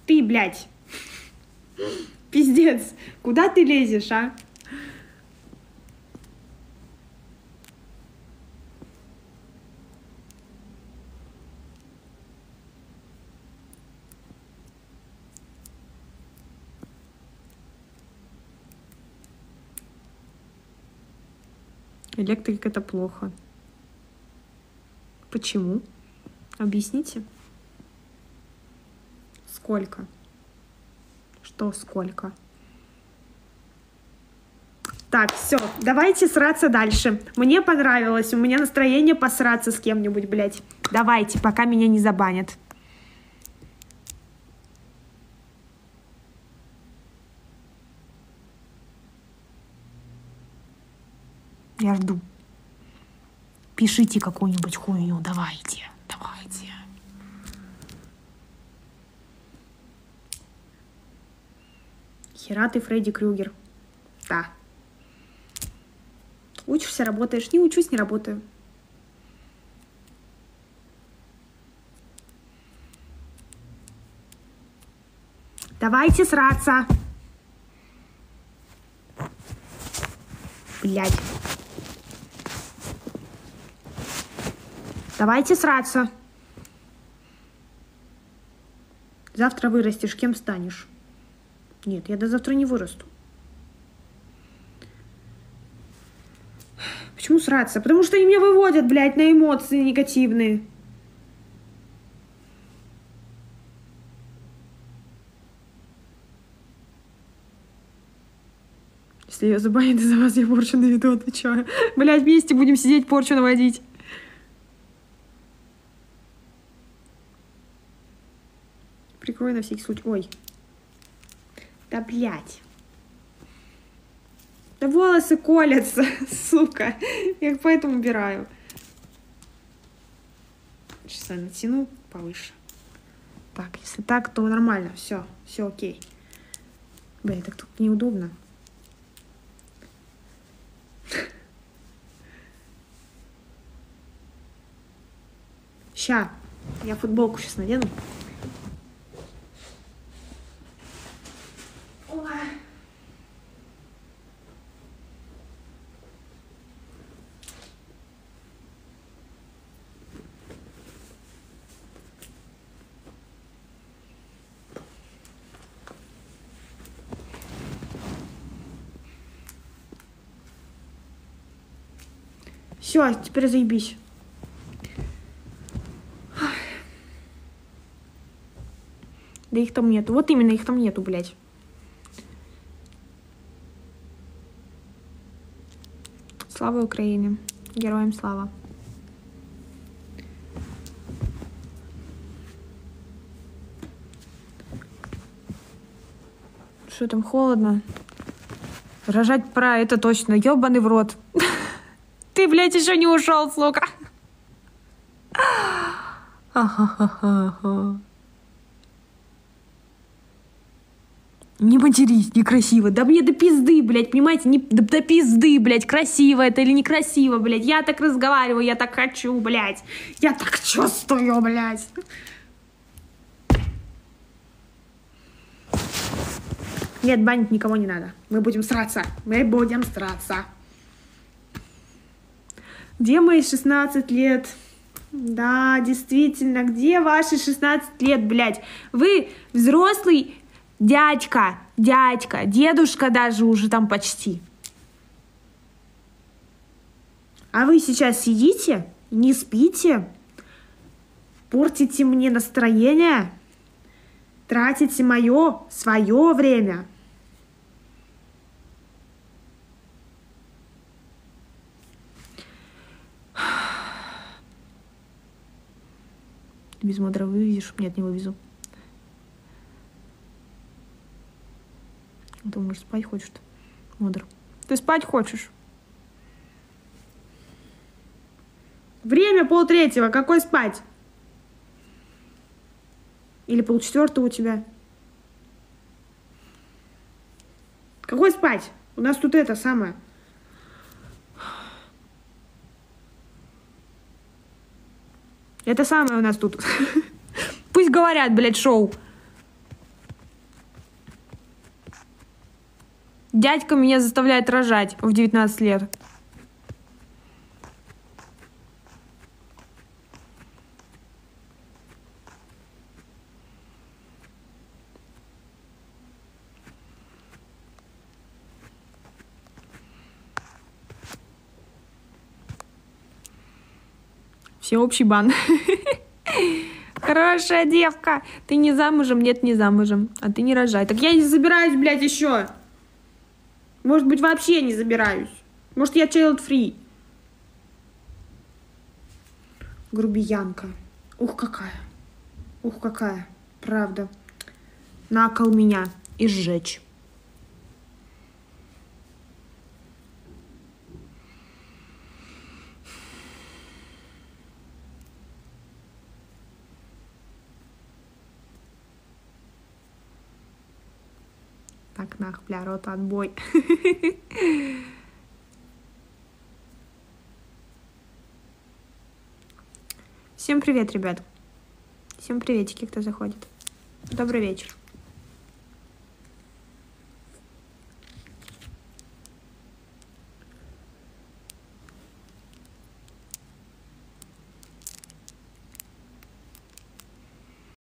Ты, блядь. Пиздец. Куда ты лезешь, а? Электрик — это плохо. Почему? Объясните. Сколько? Что сколько? Так, все, давайте сраться дальше. Мне понравилось, у меня настроение посраться с кем-нибудь, блядь. Давайте, пока меня не забанят. Я жду. Пишите какую-нибудь хуйню, давайте, давайте. Хера ты Фредди Крюгер. Да. Учишься, работаешь. Не учусь, не работаю. Давайте сраться. Блядь. Давайте сраться. Завтра вырастешь, кем станешь? Нет, я до завтра не вырасту. Почему сраться? Потому что они меня выводят, блядь, на эмоции негативные. Если ее забанят из-за вас, я порчу наведу, отвечаю. Блядь, вместе будем сидеть, порчу наводить. Прикрой на всякий случай. Ой. Да, блядь. Да волосы колятся, сука. Я их поэтому убираю. Сейчас я натяну повыше. Так, если так, то нормально. Все, все окей. Блин, так тут неудобно. Ща. Я футболку сейчас надену. Все, теперь заебись. Да их там нету. Вот именно, их там нету, блядь. Слава Украине. Героям слава. Что там, холодно? Рожать пора, это точно. Ёбаный в рот. Ты, блядь, еще не ушел, сука. Не матерись, некрасиво. Да мне до пизды, блядь, понимаете? Не, до пизды, блядь, красиво это или некрасиво, блядь. Я так разговариваю, я так хочу, блядь. Я так чувствую, блядь. Нет, банить никого не надо. Мы будем сраться. Мы будем сраться. Где мои 16 лет? Да, действительно, где ваши 16 лет, блядь? Вы взрослый дядька, дедушка даже уже там почти. А вы сейчас сидите, не спите, портите мне настроение, тратите свое время. Без модера вывезешь? Нет, не вывезу. Думаешь, спать хочешь? Модер. Ты спать хочешь? Время 2:30. Какой спать? Или 3:30 у тебя? Какой спать? У нас тут это самое. Это самое у нас тут. Пусть говорят, блядь, шоу. Дядька меня заставляет рожать в 19 лет. Всеобщий бан. Хорошая девка. Ты не замужем? Нет, не замужем. А ты не рожай. Так я не забираюсь, блядь, еще. Может быть, вообще не забираюсь. Может, я child free. Грубиянка. Ух, какая. Ух, какая. Правда. На кол меня и сжечь. Так, нах, бля, рот, отбой. Всем привет, ребят. Всем приветики, кто заходит. Добрый вечер.